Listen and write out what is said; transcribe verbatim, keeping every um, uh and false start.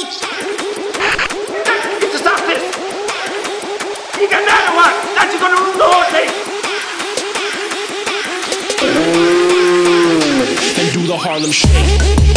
You to stop this! You get mad or what? That's you gonna ruin the whole thing! And do the Harlem Shake.